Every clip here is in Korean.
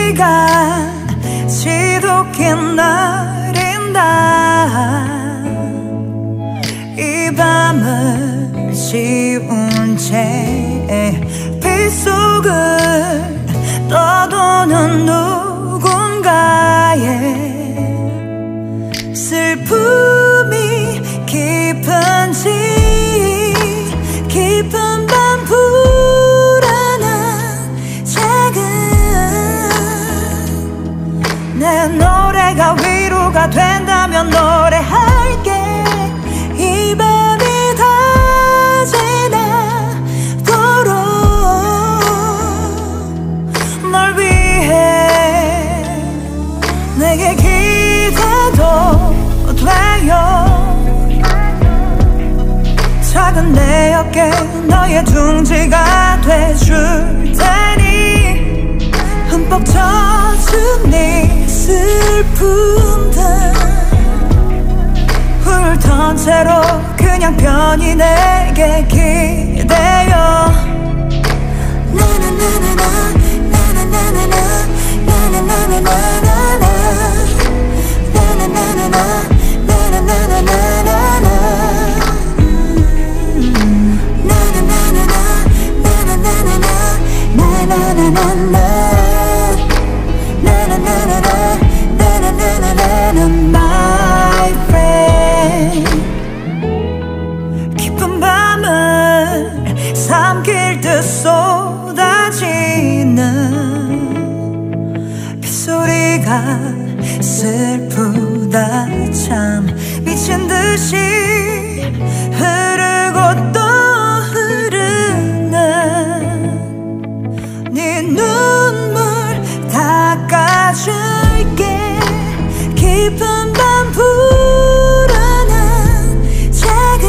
비가 지독히 내린다. 이 밤을 지운 채 빗속을 떠도는 누군가의 슬픔이 깊은지 깊은 밤 불어난 작은 내 노래가 위로가 된다면 노래할게. 이 밤이 다 지나도록 널 위해 내게 기대도 돼요. 작은 내 어깨 너의 둥지가 돼줄 테니 흠뻑 젖은 네 슬픔들 훑은 채로 그냥 편히 내게 기대요. 나나나나나 나나나나나 나나나나나나 나나나나나 나나나나나나 My friend. 깊은 밤을 삼킬 듯 쏟아지는 빗소리가 슬프다 참. 미친 듯이 흐르고 또 흐르는 네 눈물 닦아줄게. 깊은 밤 불어난 작은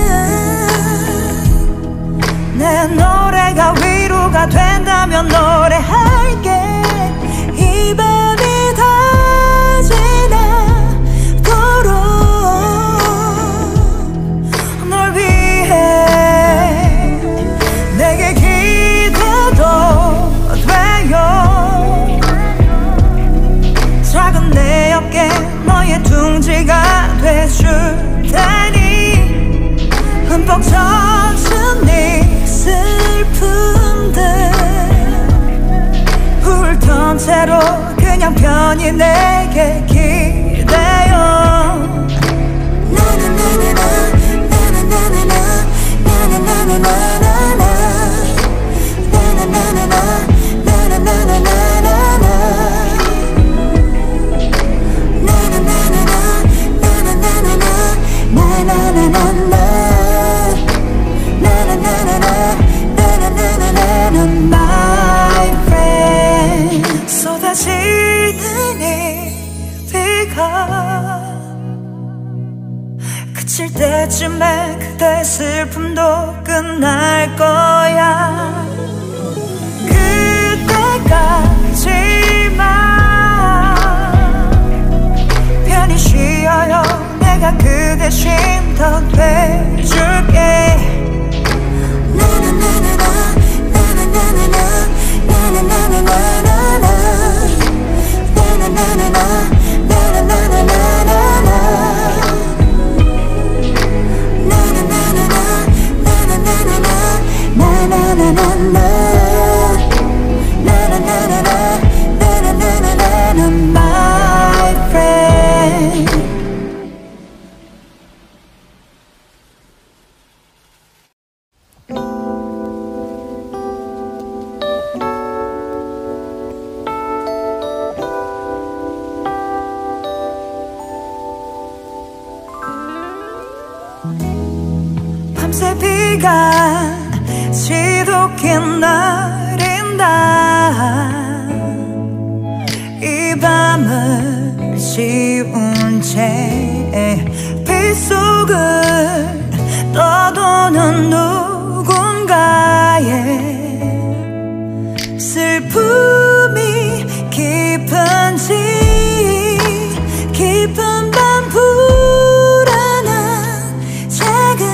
내 노래가 위로가 된다면 노래할게. 이 밤이 다 지나도록 널 위해 내게 기대도 돼요. 작은 내 어깨 너의 둥지가 돼줄 테니 흠뻑 젖은 네 슬픔들 훑은 채로 그냥 편히 내게 기대요. 나나나나나 나나나나나 나나나나나나 나나나나나 나나나나나나 My friend. 쏟아지는 이 비가 그칠 때쯤에 그대의 슬픔도 끝날 거야. 그때까지만 편히 쉬어요. 내가 그 대신 더 돼줄게. 나나나나나 나나나나나 나나나나나나 나나나나나 나나나나나나 나나나나나나 My friend. 밤새 비가 지독히 내린다. 이 밤을 지운 채 빗속을 떠도는 누군가의 슬픔이 깊은지 깊은 밤 불어난 작은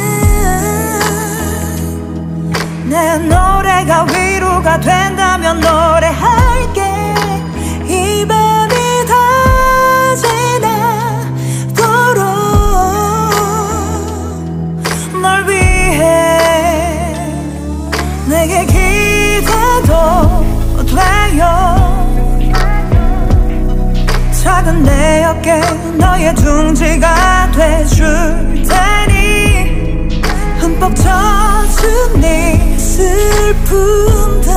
내 노래가 위로가 된다면 노래할게. 어깨 너의 둥지가 돼줄 테니 흠뻑 젖은 네 슬픔들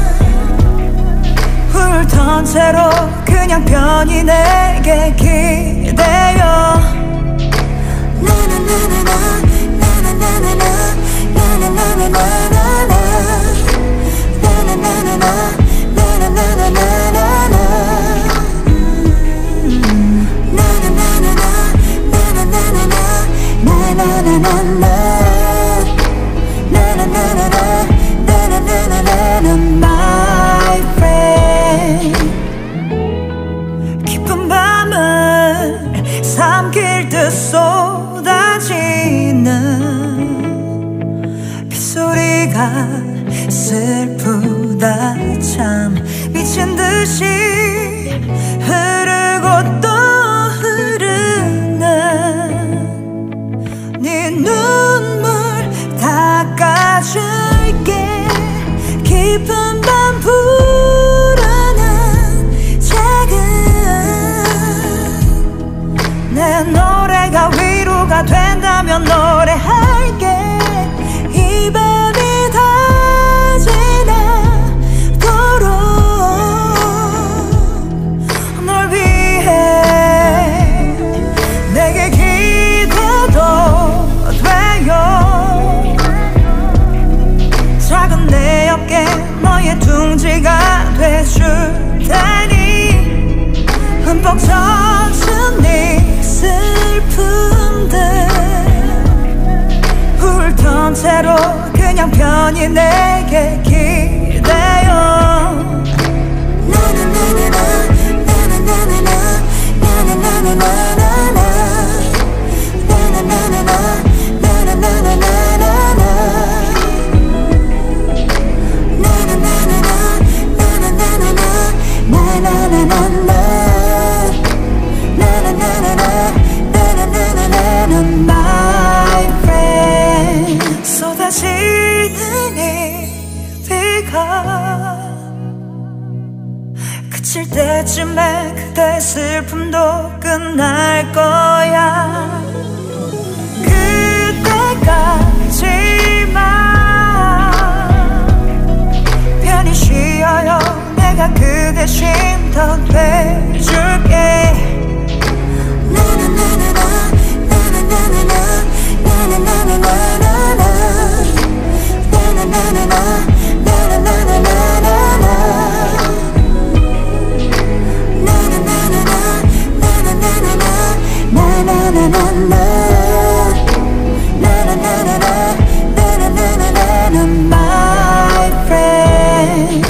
훑은 채로 그냥 편히 내게 기대어 My friend 깊은 밤을 삼킬 듯 쏟아지는 빗소리가 슬프다 참 미친 듯이 흐르고 또 흐르는 네 눈물 닦아줄게 깊은 밤 부르는 작은 내 노래가 위로가 된다면 노래할게 이 밤이 다 지나도록 널 위해 내게 기대도 돼요 작은 내 어깨 너의 둥지가 돼줄 테니 흠뻑 젖은 네 슬픔들 훑은 채로 그냥 편히 내게 기대어 My friend 쏟아지는 이 비가 그칠 때쯤에 그대의 슬픔도 끝날 거야 그때까지만 편히 쉬어요 내가 그 대신 더 돼줄게 My friend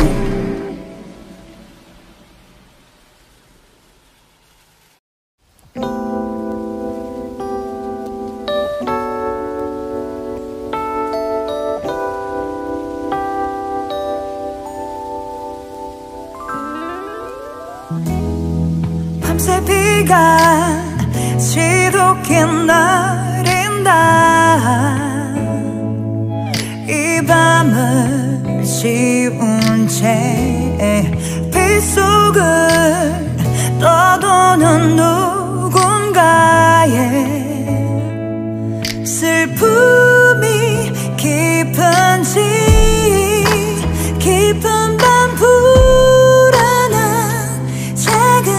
밤새 비가 지독히 내린다 이 밤을 지운 채 빗속을 떠도는 누군가의 슬픔이 깊은지 깊은 밤 부르는 작은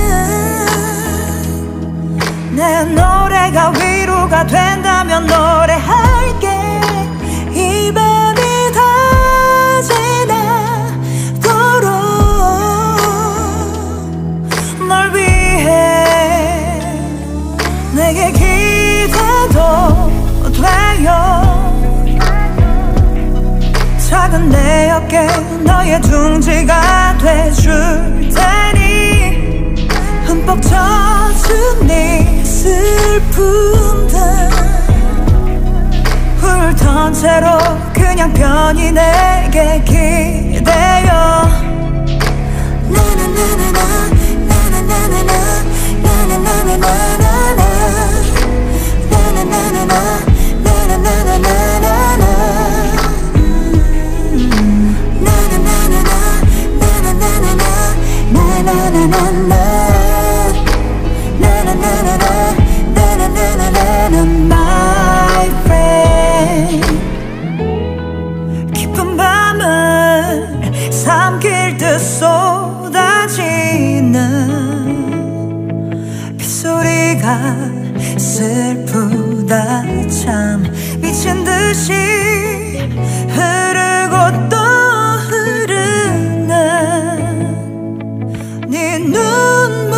내 노래가 위로가 된다면 노래할게 이 밤이 다 지나도록 널 위해 내게 기대도 돼요 작은 내 어깨 너의 둥지가 돼줄 테니 흠뻑 젖은 네 슬픔들 훑은 채로 그냥 편히 내게 기대어 빗소리가 슬프다 참 미친 듯이 흐르고 또 흐르는 네 눈물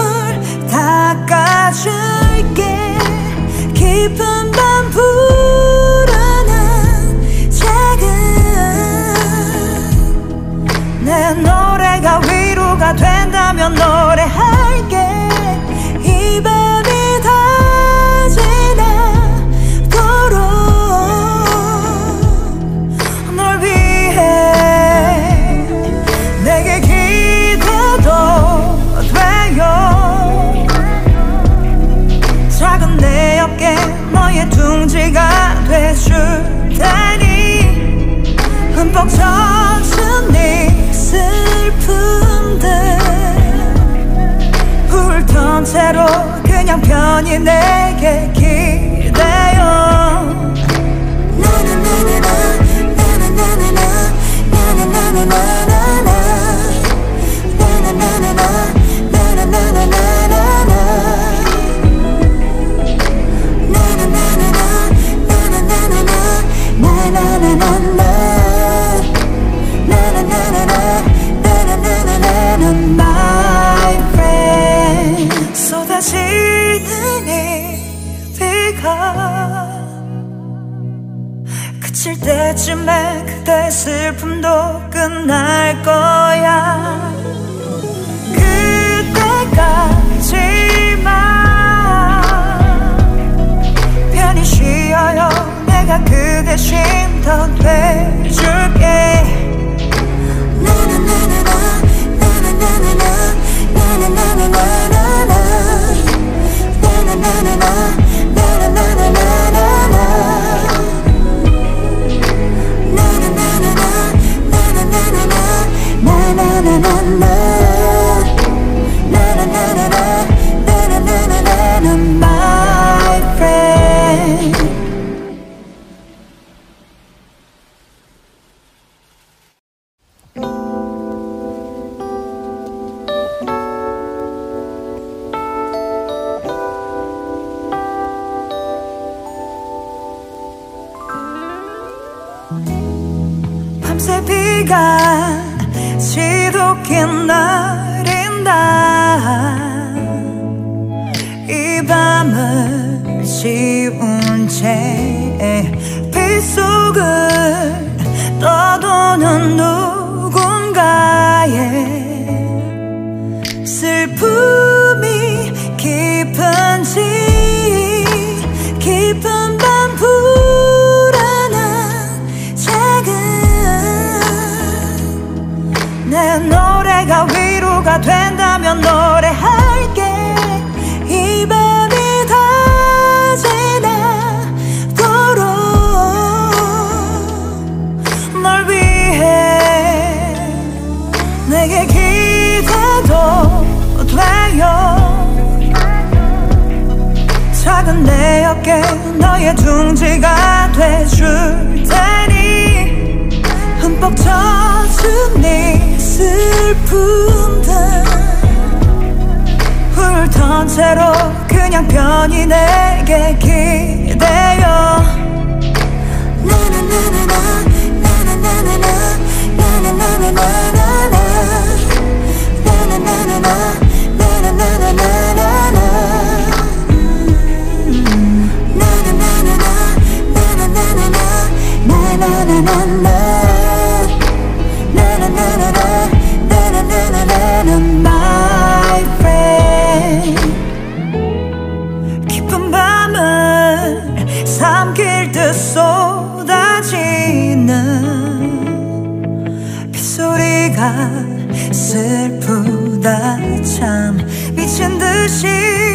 닦아줄게. 깊은 밤 불어난 작은 내 노래가 위로가 된다면 노래할게. 이 밤이 다 지나도록 널 위해 내게 기대도 돼요. 작은 내 어깨 너의 둥지가 돼줄 테니 흠뻑 젖은 네 슬픔들 훑은 채로 그냥 편히 내게 기대요. My friend 쏟아지는 이 비가 그칠 때쯤에 그대의 슬픔도 끝날 거야. 그때까지만 편히 쉬어요. 내가 그 대신 더 돼줄게. My friend 밤새 비가 지독히 내린다. 이 밤을 지운 채 빗속을 떠도는 누군가의 슬픔이 깊은지 깊은 밤 불어난 작은 내 노래가 위로가 된다면 노래할게. 이 밤이 다 지나도록 널 위해 내게 기대도 돼요. 작은 내 어깨 너의 둥지가 돼줄 테니 흠뻑 젖은 네 슬픔들 훑은 채로 그냥 편히 내게 기대요. My friend 깊은 밤을 삼킬 듯 쏟아지는 빗소리가 슬프다 참 미친 듯이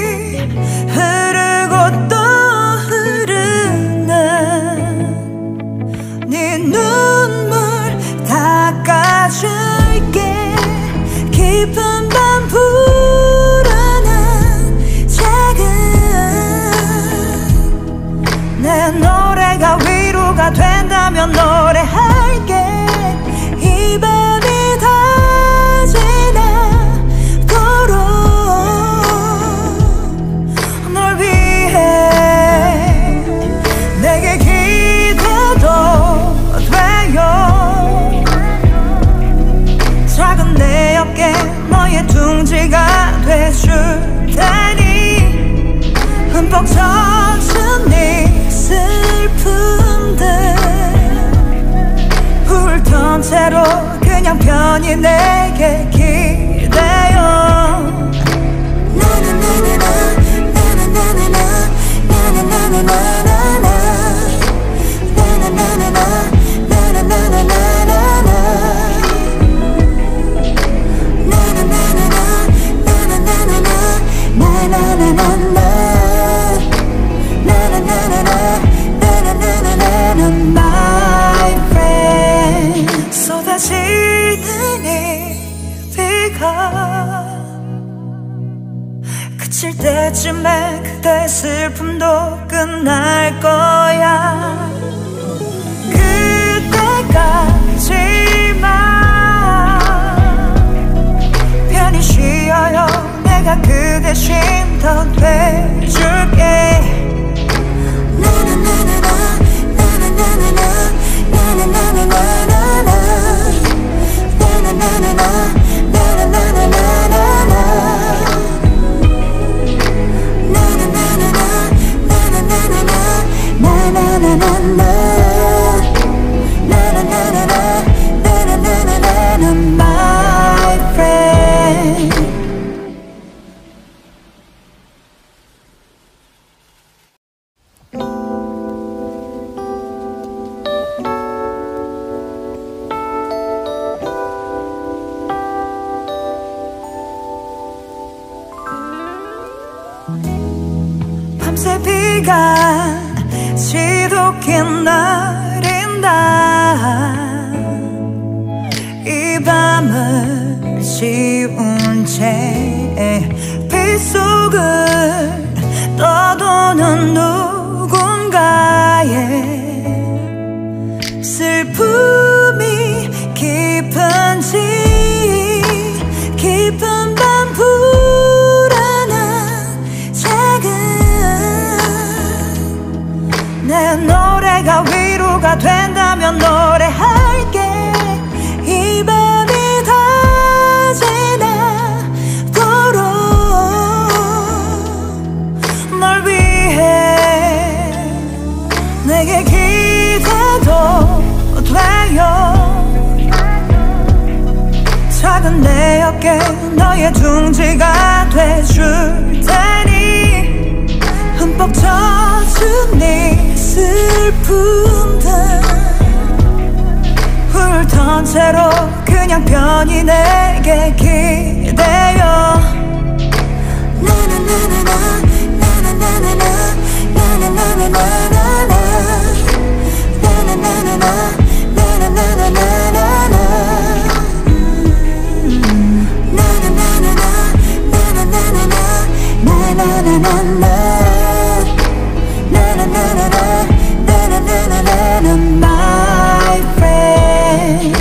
흐르고 또 흐르는 네 눈물 닦아줄게. 깊은 밤 불어난 작은 내 노래가 위로가 된다면 노래할게. 이 밤이 다 지나도록 흠뻑 젖은 네 슬픔들 훑은 채로 그냥 편히 내게 기대어 My friend 쏟아지는 이 비가 그칠 때쯤에 그대 슬픔도 끝날 거야 그때까지만 편히 쉬어요 내가 그 대신 더 돼줄게 My friend 밤새 비가 지독히 내린다 이 밤을 지운 채 빗속을 떠도는 누군가의 슬픔이 깊은지 깊은 밤 불안한 작은 내 노래가 위로가 된다면 노래할게 이 밤이 다 지나도록 널 위해 내게 기대도 돼요 작은 내 어깨 너의 둥지가 돼줄 테니 흠뻑 젖은 네 슬픔들 훑은 채로 그냥 편히 내게 기대어 My friend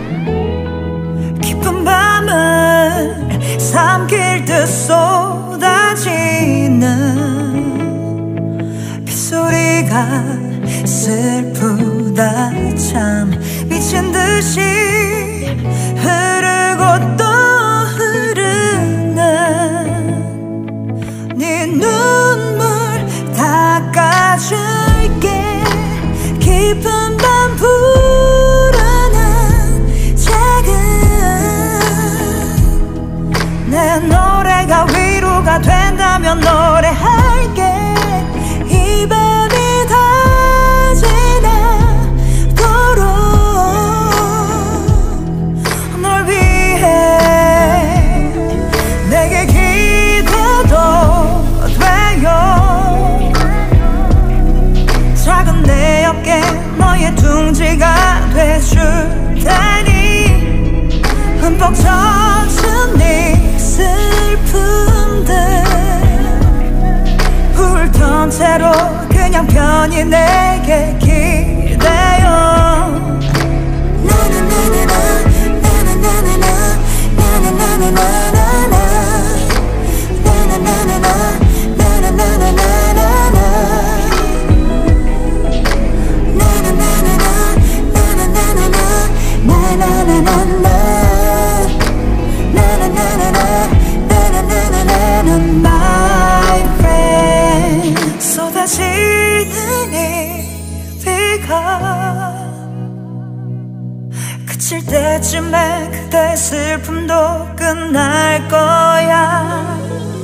깊은 밤을 삼킬 듯 쏟아지는 빗소리가 슬프다 참 미친 듯이 흐르고 또 흐르는 네 눈물 닦아줄게 깊은 밤 불안한 작은 내 노래가 위로가 된다면 노래할게 이 밤이 다 지나도록 널 위해 내게 기대도 돼요 작은 내 어깨 너의 둥지가 돼줄 테니 흠뻑 젖은 네 슬픔들 때쯤에 그대의 슬픔도 끝날 거야.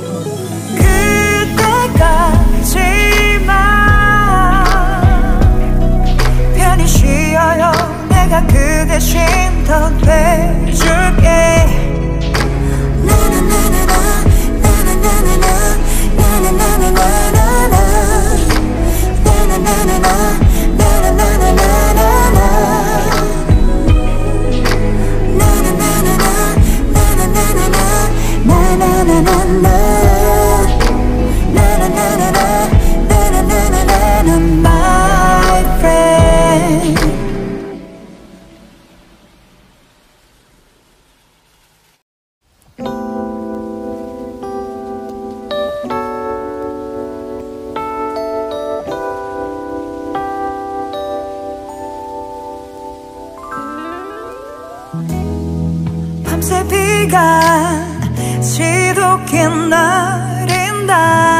그때까지만 편히 쉬어요. 내가 그 대신 더 돼줄게. 밤새 비가 지독히 내린다.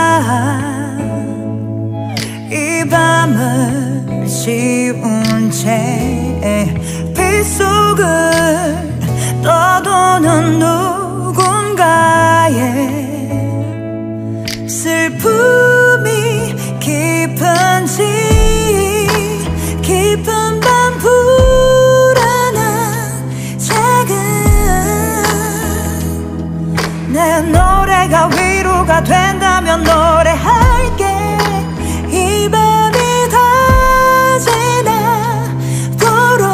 이 밤을 지운 채 빗속을 떠도는 누군가의 슬픔이 깊은지 깊은 밤 내 노래가 위로가 된다면 노래할게. 이 밤이 다 지나도록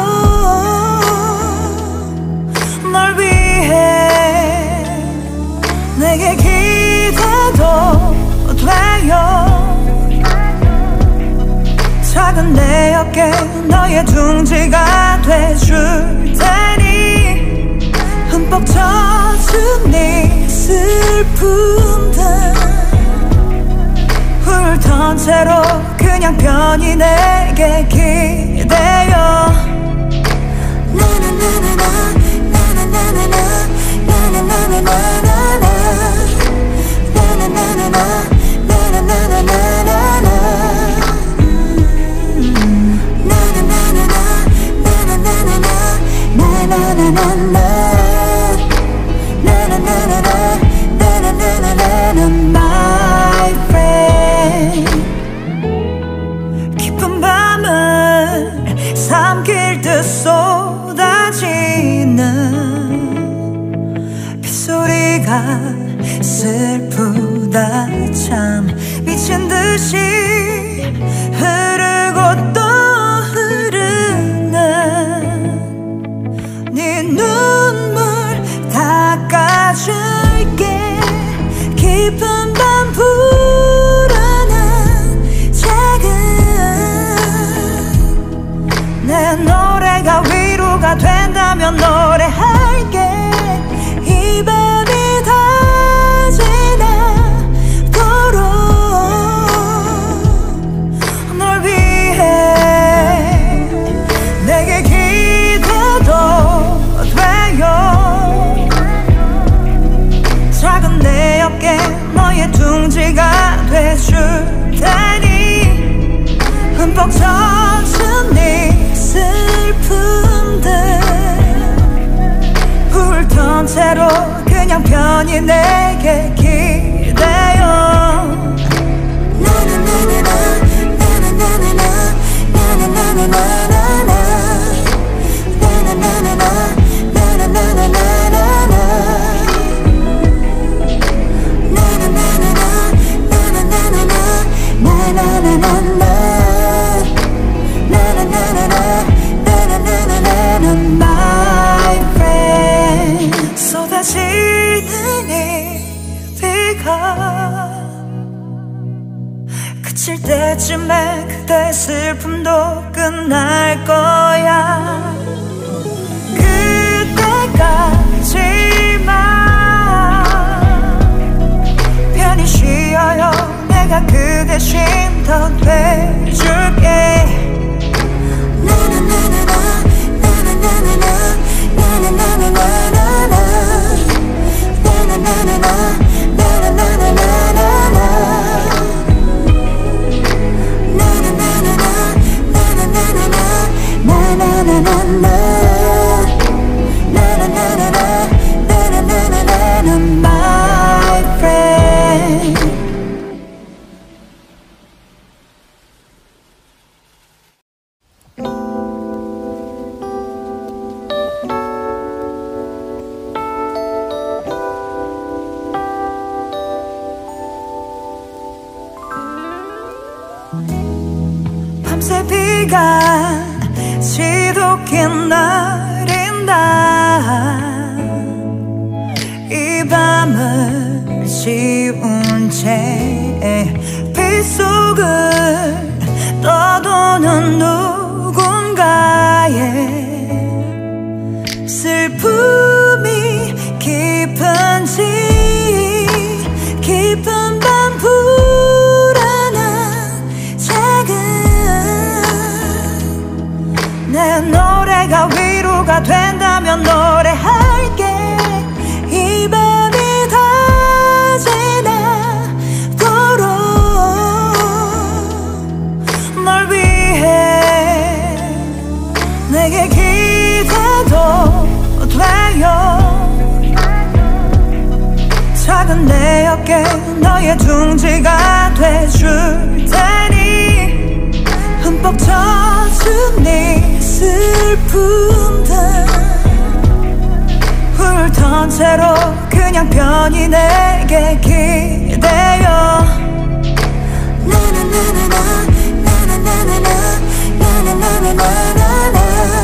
널 위해 내게 기대도 돼요. 작은 내 어깨 너의 둥지가 돼줄 테니 흠뻑 젖은 네 슬픔들 훑은 채로 그냥 편히 내게 기대요. My friend, 깊은 밤을 삼킬 듯 쏟아지는 빗소리가 슬프다 참. 미친 듯이 흐르고 또 흐르는 네 눈물 닦아줄게. 깊은 밤 부르는 작은 내 노래가 위로가 된다면 노래할게. 이 밤이 다 지나도록 널 위해 내게 기대도 돼요. 작은 내 어깨 너의 둥지가 돼줄 테니 흠뻑 젖은 네 슬픔들 훑은 채로 그냥 편히 내게 기대요. My friend, 쏟아지는 이 비가 그칠 때쯤에 그대의 슬픔도 끝날 거야. 그때까지만 편히 쉬어요. 내가 그 대신 더 돼줄게. 나 비가 지독히 내린다. 이 밤을 지운 채 빗속을 떠도는 누군가의 슬픔이 깊은지 깊은 밤 불어난 작은 내 노래가 위로가 된다면 노래할게. 이 밤이 다 지나도록 널 위해 내게 기대도 돼요. 작은 내 어깨 너의 둥지가 돼줄 테니 흠뻑 젖은 네 슬픔들 훑은 채로 그냥 편히 내게 기대요. 나나나나나 나나나나나 나나나나나나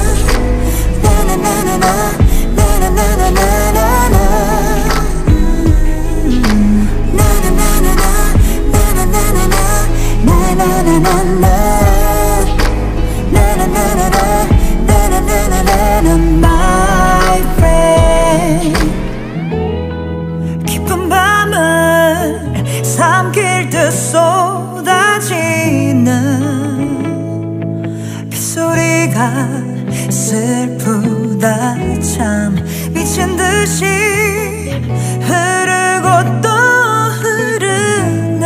My friend, 깊은 밤을 삼킬 듯 쏟아지는 빗소리가 슬프다 참. 미친 듯이 흐르고 또 흐르는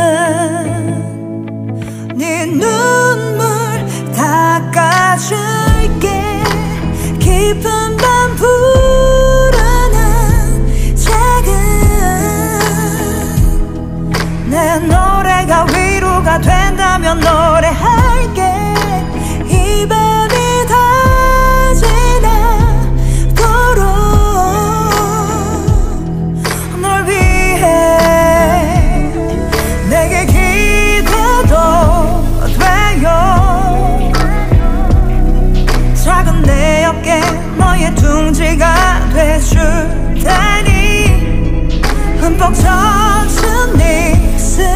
네 눈물 닦아줄게. 깊은 밤 불어난 작은 내 노래가 위로가 된다면 노래할게. 이 밤이 다 지나도록 널 위해 내게 기대도 돼요. 작은 내 어깨 너의 둥지가 돼줄 테니 흠뻑 젖은 네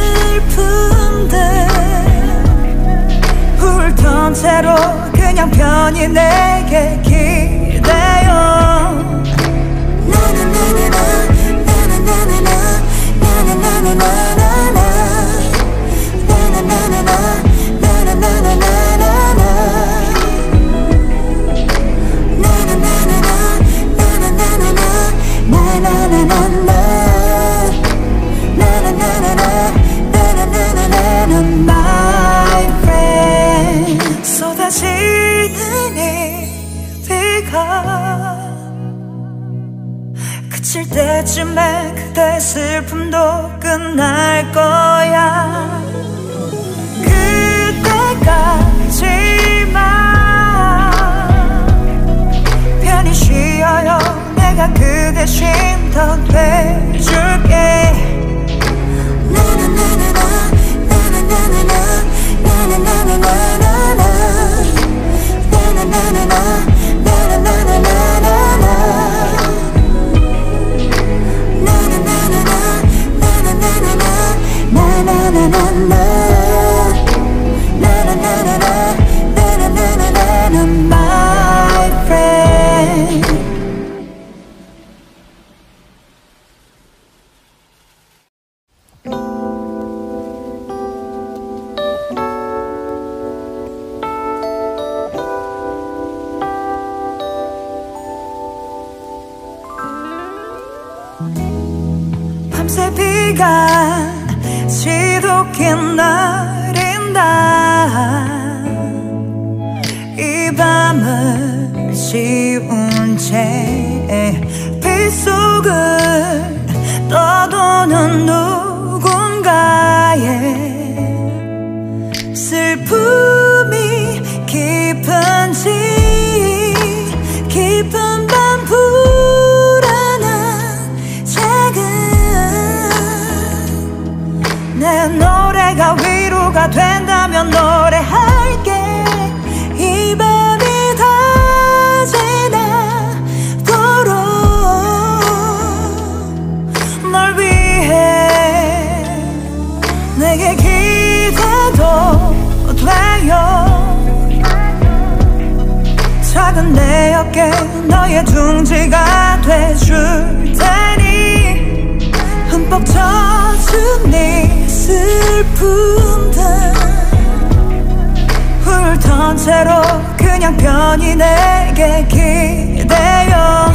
슬픔들 훑은 채로 그냥 편히 내게 기대요. 나나나나나 나나나나나 나나나나나나 나나나나나 나나나나나나 My friend, 쏟아지는 이 비가 그칠 때쯤에 그대의 슬픔도 끝날 거야. 그때까지만 편히 쉬어요. 내가 그 대신 더 돼줄게. 나나나나나 나나나나나 나나나나나나 나나나나나 나나나나나나 My friend. 밤새 비가 지독히 내린다. 이 밤을 지운 채 빗속을 떠도는 누군가의 슬픔이 깊은지 깊은 밤 불어난 작은 내 노래가 위로가 된다면 노래할게. 이 돼줄 테니 흠뻑 젖은 네 슬픔들 훑은 채로 그냥 편히 내게 기대어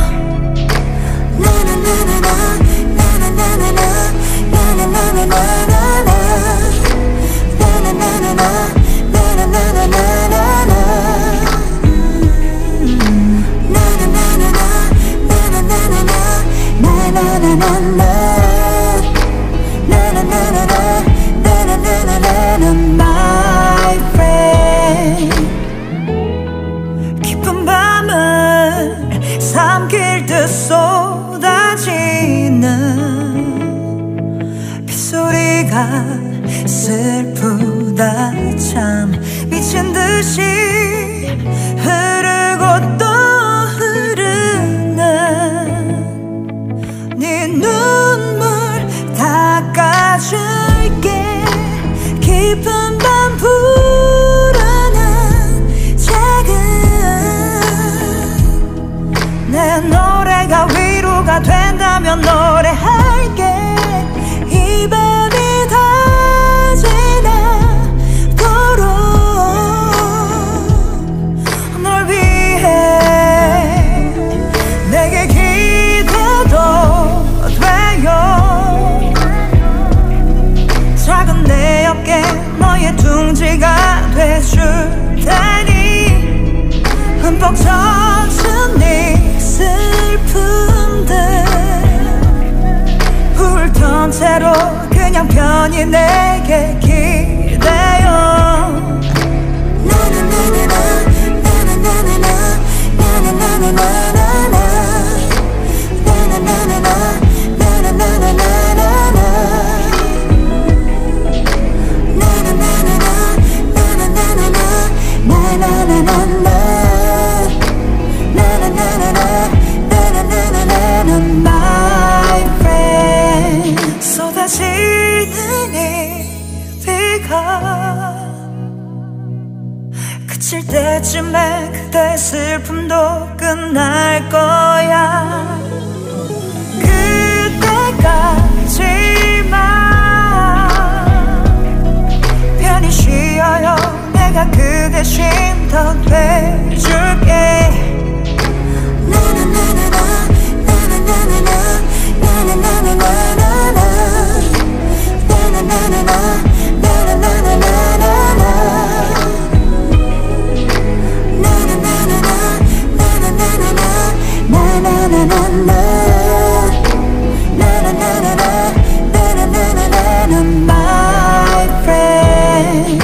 My friend 깊은 밤을 삼킬 듯 쏟아지는 빗소리가 슬프다 참 미친 듯이 흐르고 또 흐르는 네 눈물 닦아줄게 깊은 밤 부르는 작은 내 노래가 위로가 된다면 노래할게 이 밤이 다 지나도록 널 위해 내게 기대도 돼요 작은 내 어깨 너의 둥지가 돼줄 테니 흠뻑 젖은 네 슬픔들 훑은 채로 그냥 편히 내게 기대어 My friend 쏟아지는 이 비가 그칠 때쯤에 그대의 슬픔도 끝날 거야 그때까지만 편히 쉬어요 내가 그 대신 더 돼줄게 My friend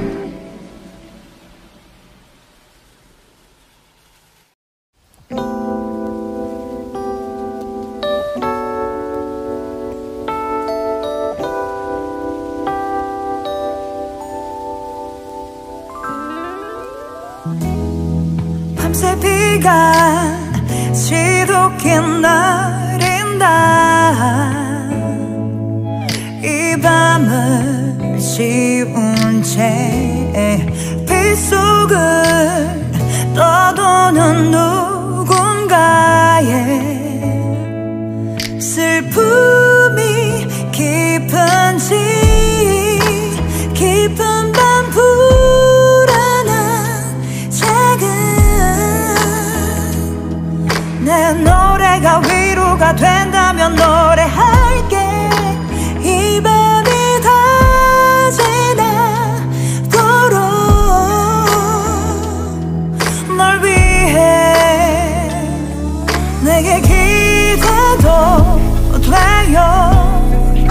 밤새 비가 지독히 내린다 이 밤을 지운 채 빗속을 떠도는 누군가의 슬픔이 깊은지 깊은 밤 부르는 작은 내 노래가 위로가 된다면 노래할게 이 밤이 다 지나도록 널 위해 내게 기대도 돼요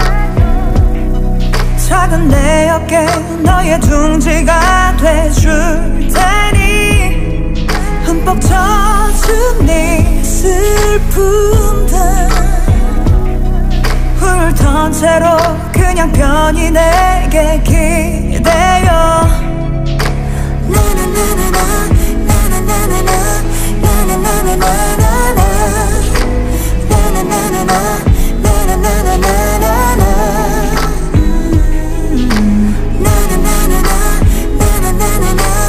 작은 내 어깨 너의 둥지가 돼줄 테니 흠뻑 젖은 네 슬픔들 훑은 채로 그냥 편히 내게 기대어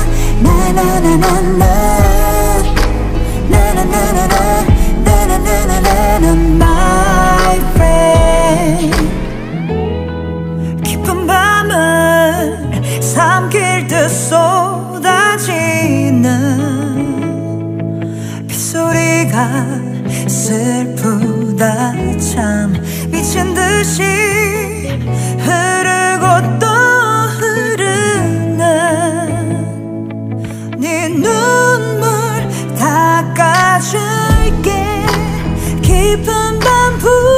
na na na na na na na na na na na 삼킬 듯 쏟아지는 빗소리가 슬프다 참 미친 듯이 흐르고 또 흐르는 네 눈물 닦아줄게 깊은 밤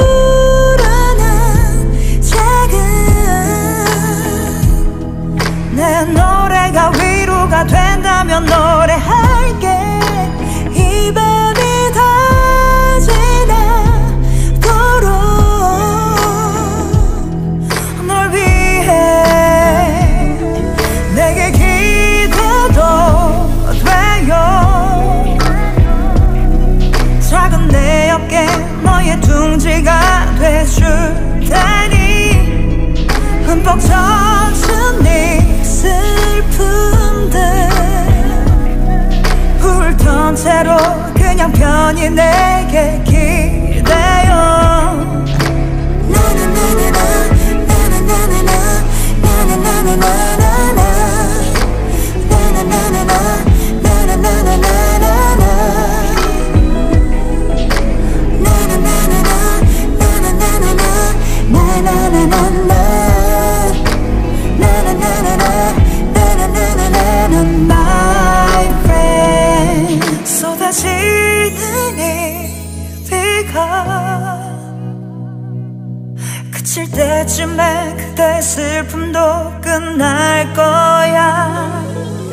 부르는 작은 내 노래가 위로가 된다면 노래할게 이 밤이 다 지나도록 널 위해 내게 기대도 돼요 작은 내 어깨 너의 둥지가 돼줄 테니 흠뻑 젖은 네 슬픔들 훑은 채로 그냥 편히 내게 기대요 My friend 쏟아지는 이 비가 그칠 때쯤에 그대의 슬픔도 끝날 거야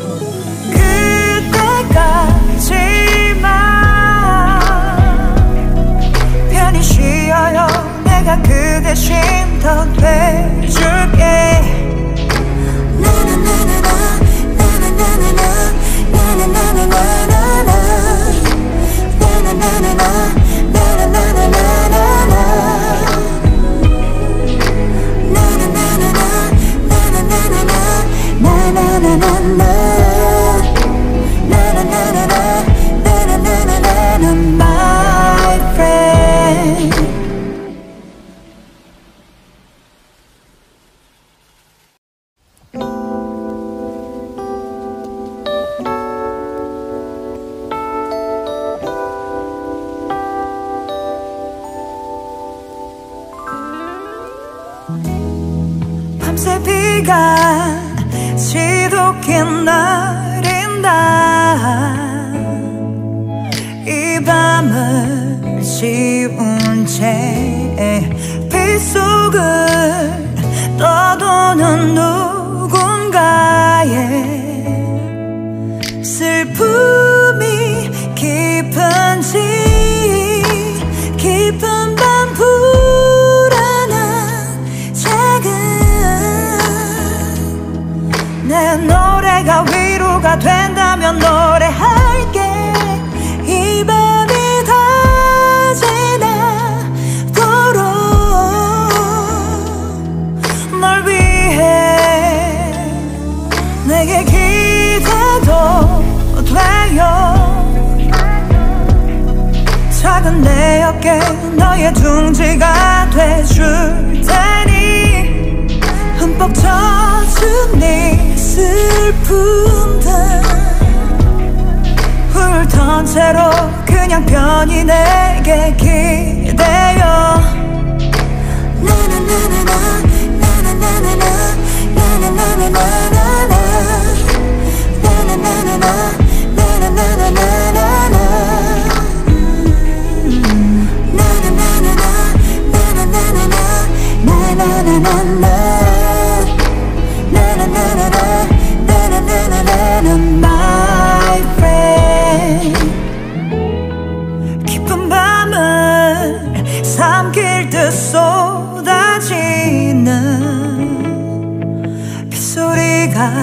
그때까지만 편히 쉬어요 내가 그 대신 더 돼줄게 My friend 밤새 비가 지독히 내린다 이 밤을 지운 채 빗속을 떠도는 누군가의 슬픔이 깊은지 깊은 밤 부르는 작은 내 노래가 위로가 된다면 노래할게 이 밤이 다 지나도록 널 위해 내게 기대도 돼요 작은 내 어깨 너의 둥지가 돼줄 테니 흠뻑 젖은 네 슬픔들 훑은 채로 그냥 편히 내게 기대요 My friend 깊은 밤을 삼킬 듯 쏟아지는 빗소리가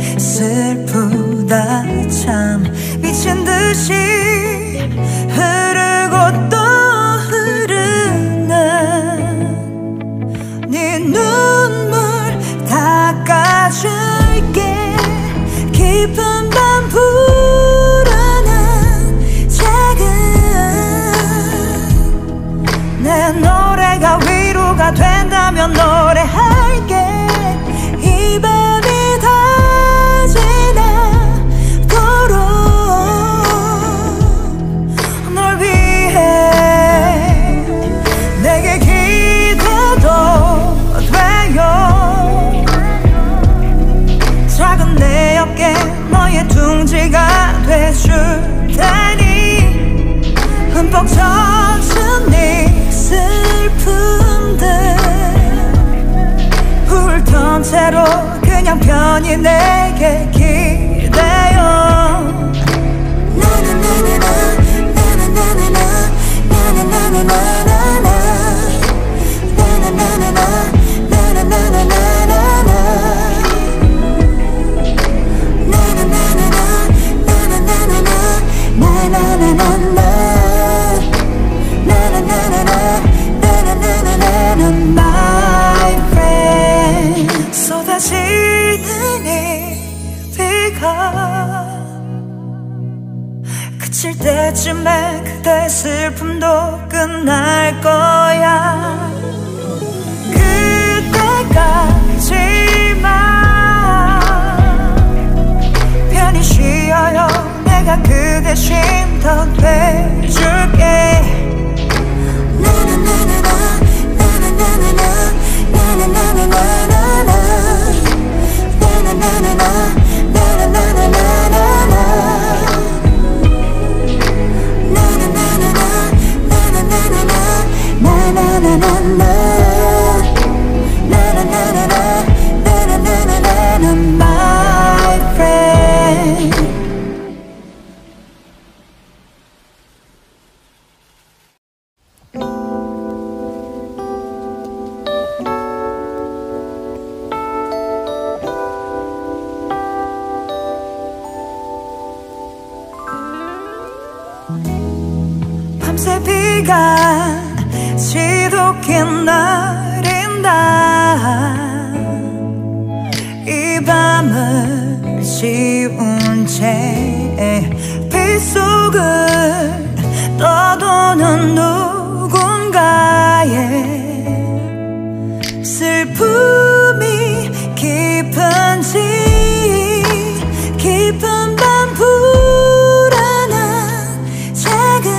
슬프다 참 미친 듯이 흐르고 또 흐르는 네 눈물 닦아줄게 깊은 밤 부르는 작은 내 노래가 위로가 된다면 노래할게 이 밤이 다 대로 그냥 편히 내게 기대요. My friend, 쏟아지는 이 비가 그칠 때쯤에 그대의 슬픔도 끝날 거야. 그때까지만 편히 쉬어요. 내가 그 대신 더 돼줄게. My friend. 밤새 비가 지독히 내린다. 이 밤을 지운 채 빗속을 떠도는 누군가의 슬픔이 깊은지 깊은 밤 불안한 작은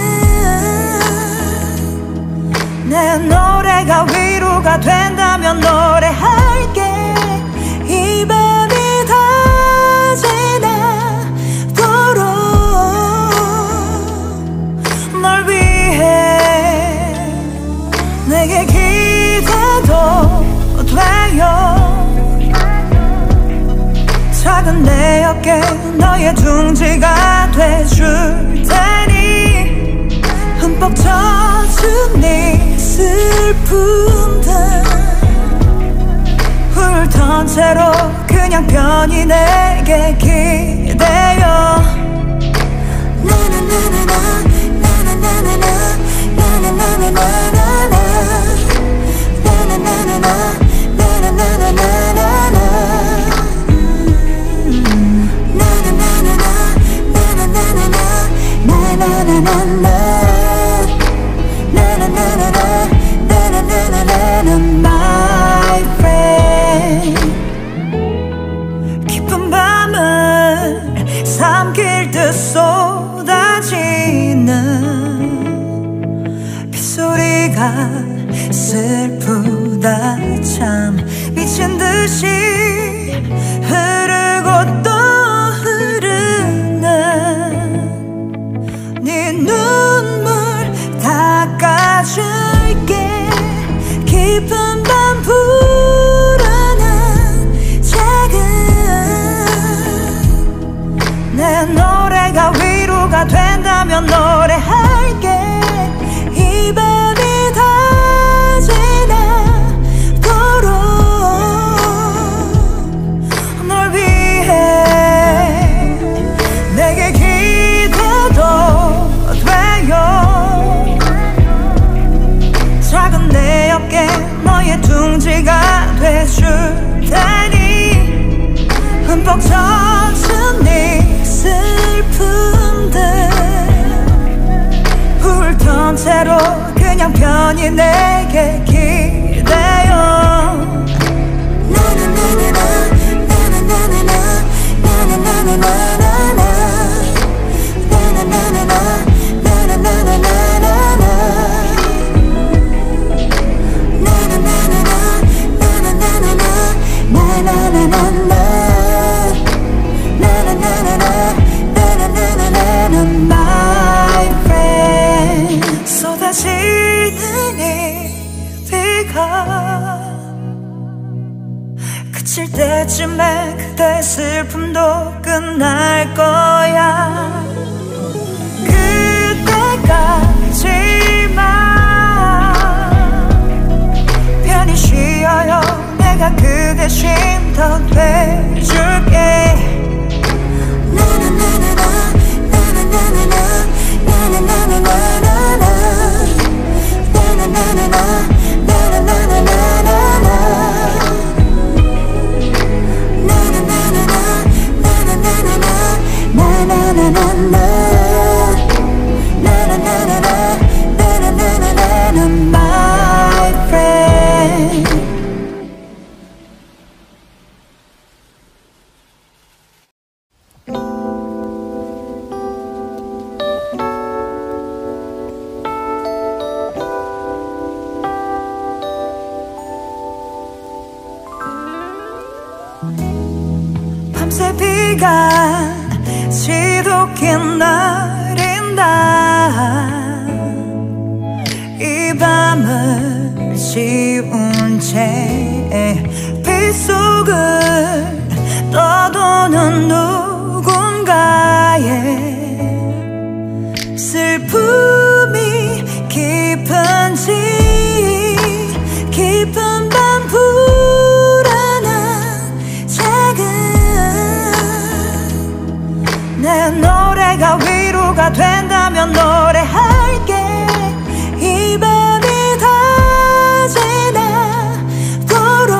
내 노래가 위로가 된다면 노래할게. 이 밤이 다 지나도록 널 위해 내게 기대도 돼요. 작은 내 어깨 너의 둥지가 돼줄 테니 흠뻑 젖은 네 슬픔들 훑은 채로 그냥 편히 내게 기대요. My friend, 깊은 밤을 삼킬 듯 쏟아지는 빗소리가 슬프다 참. 미친 듯이 흐르고 또 흐르는 네 눈물 닦아줄게. 깊은 밤 불안한 작은 내 노래가 위로가 된다면 노래할게. 이 밤이 다 지나도록 널 그칠 때쯤에 그대의 슬픔도 끝날 거야. 그때까지만 편히 쉬어요. 내가 그 대신 더 돼줄게. 밤새 비가 지독히 내린다. 이 밤을 지운 채 빗속을 떠도는 누군가의 슬픔이 깊은지 깊은 밤 내 노래가 위로가 된다면 노래할게. 이 밤이 다 지나도록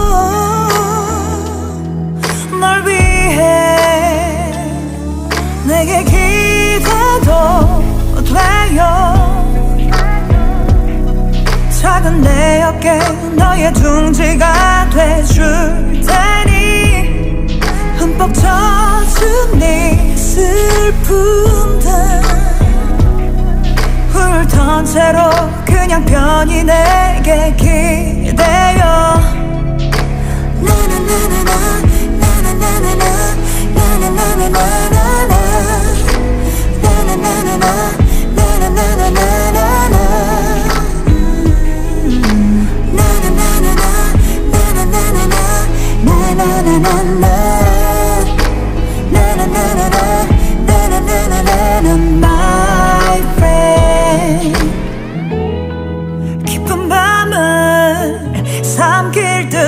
널 위해 내게 기대도 돼요. 작은 내 어깨 너의 둥지가 돼줄 테니 흠뻑 젖은 네 슬픔들 훑은 채로 그냥 편히 내게 기대요. My friend, 깊은 밤을 삼킬 듯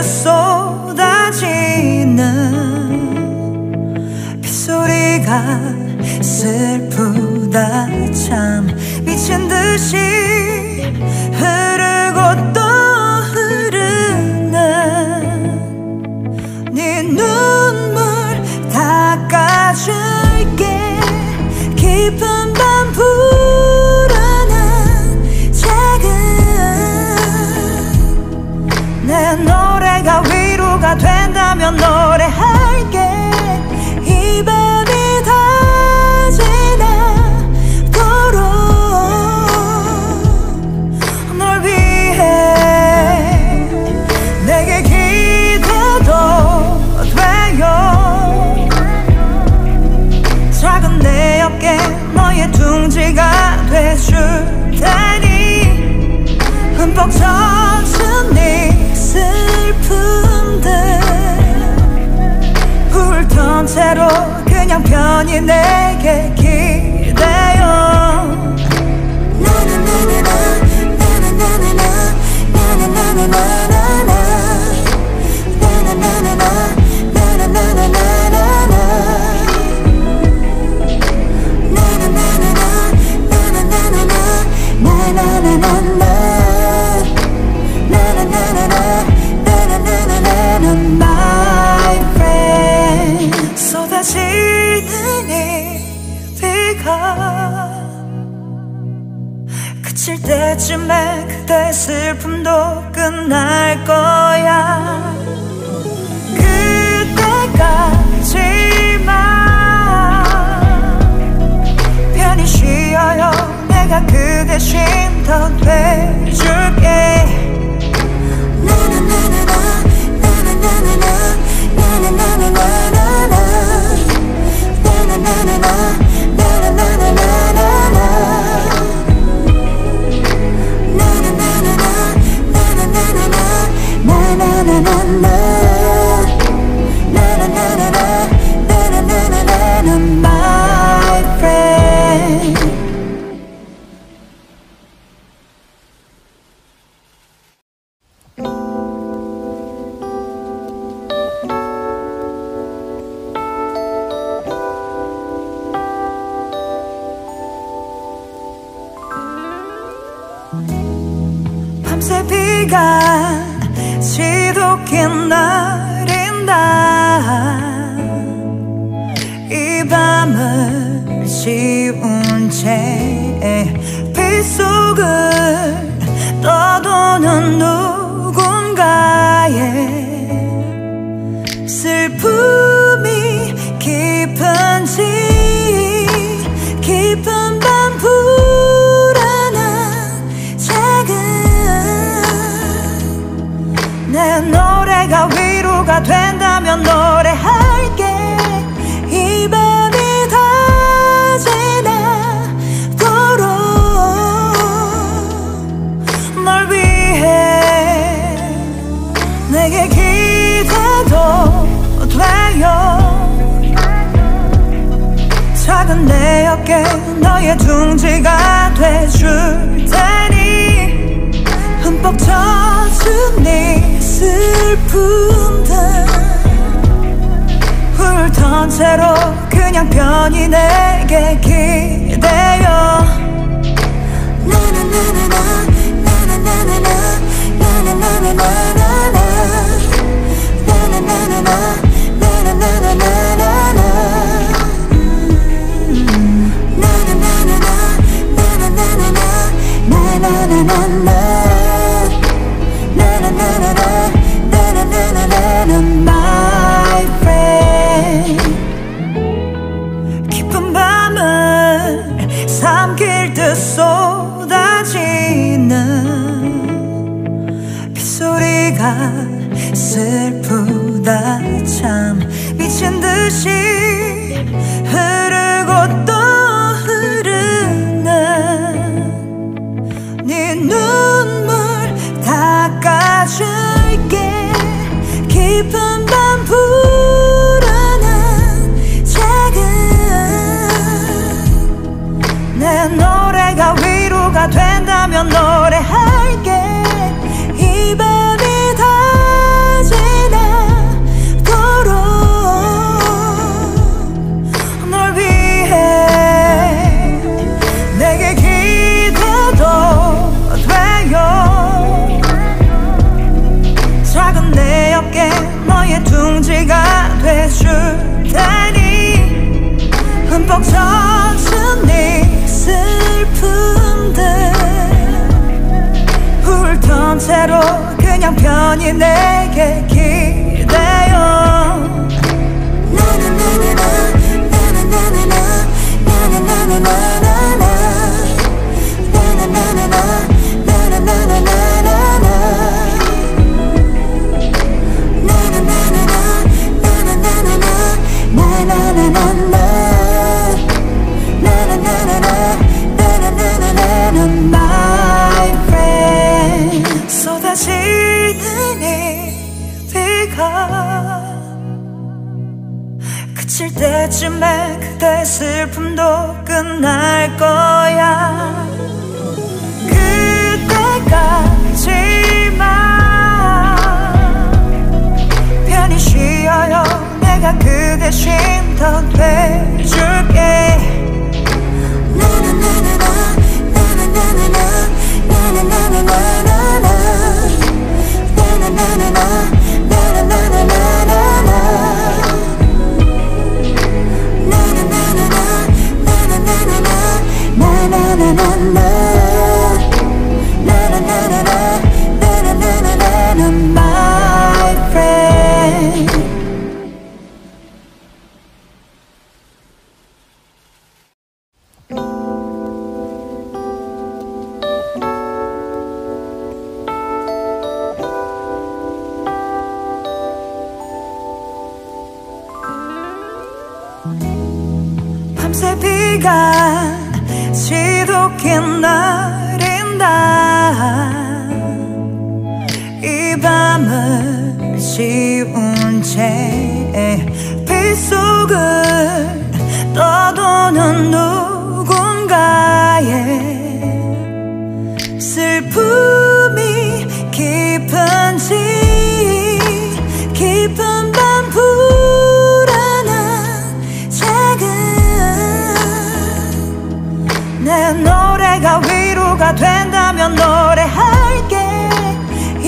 쏟아지는 빗소리가 슬프다 참. 미친 듯이 흐르고 또 흐르는 네 눈물 닦아줄게. 깊은 밤 부르는 작은 내 노래가 위로가 된다면 노래할게. 이 밤이 다 지나도록 널 위해 내게 기대도 돼요. 작은 내 어깨 너의 둥지가 돼줄 테니 흠뻑 젖은 네 슬픔들 훑은 채로 그냥 편히 내게 기대요. My friend, 쏟아지는 이 비가 그칠 때쯤에 그대의 슬픔도 끝날 거야. 그때까지만 편히 쉬어요. 내가 그 대신 더 돼줄게. 비가 지독히 내린다. 이 밤을 지운 채 빗속을 떠도는 누군가의 슬픔이 깊은지 깊은 밤 불어난 작은 내 노래가 위로가 된다면 노래할게. 이 밤이 다 지나도록 널 위해 내게 기대도 돼요. 작은 내 어깨 너의 둥지가 돼줄 테니 흠뻑 젖은 네 슬픔들 훑은 채로 그냥 편히 내게 기대요. My friend, 깊은 밤을 삼킬 듯 쏟아지는 빗소리가 슬프다 참 미친 듯이 흐르고 또 흐르는 네 눈물 닦아줄게. 깊은 밤 불어난 작은 내 노래가 위로가 된다면 노래할게. 이 밤이 다 지나도록 널 위해 내게 기대도 돼요. 작은 내 어깨 너의 둥지가 돼줄 테니 흠뻑 젖은 네 슬픔들 훑은 채로 그냥 편히 내게 기대요. My friend, 쏟아지는 이 비가 그칠 때쯤에 그대의 슬픔도 끝날 거야. 그때까지만 편히 쉬어요. 내가 그 대신 더 돼줄게. My friend. 밤새 비가 지독히 내린다. 이 밤을 지운 채 빗속을 떠도는 누군가의 슬픔이 깊은지 깊은 밤 불어난 작은 내 노래가 위로가 된다면 노래할게.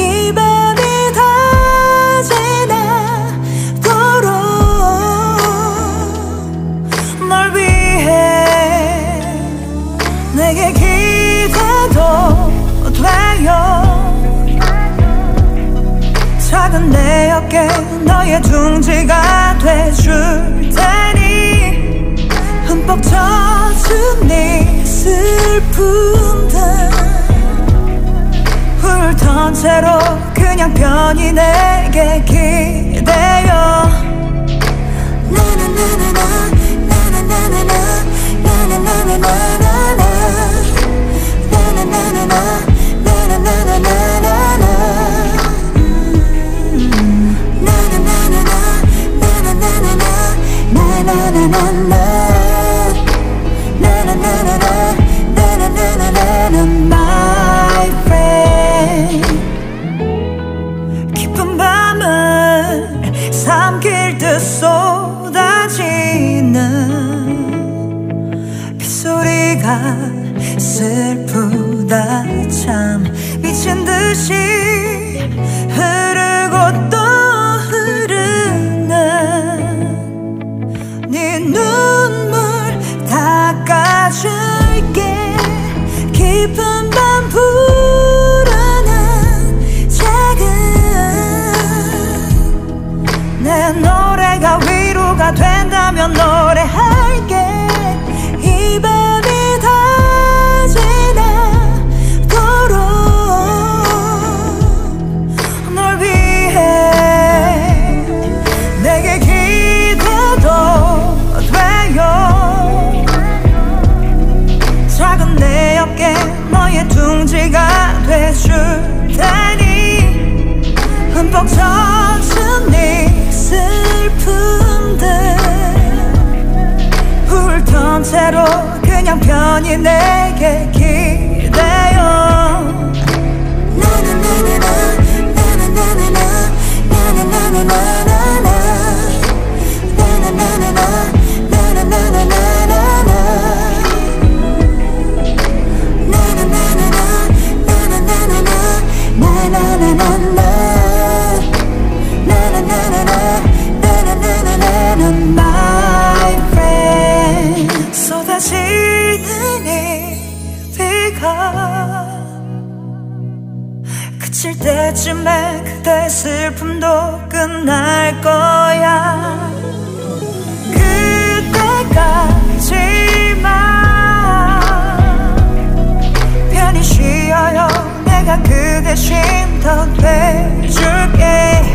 작은 내 어깨 너의 둥지가 돼줄 테니 흠뻑 젖은 네 슬픔들 훑은 채로 그냥 편히 내게 기대어 My friend 깊은 밤을 삼킬 듯 쏟아지는 빗소리가 슬프다 참 미친 듯이 흐르고 또 흐르는 네 눈물 닦아줄게 깊은 밤 부르는 작은 내 노래가 위로가 된다면 노래할게 이 밤이 다 지나도록 널 위해 내게 기대도 돼요 작은 내 어깨 너의 둥지가 돼줄 테니 흠뻑 젖은 네 슬픔들 훑은 채로 그냥 편히 내게 기대어 My friend 쏟아지는 이 비가 그칠 때쯤에 그대의 슬픔도 끝날 거야 그때까지만 편히 쉬어요 내가 그 대신 더 돼줄게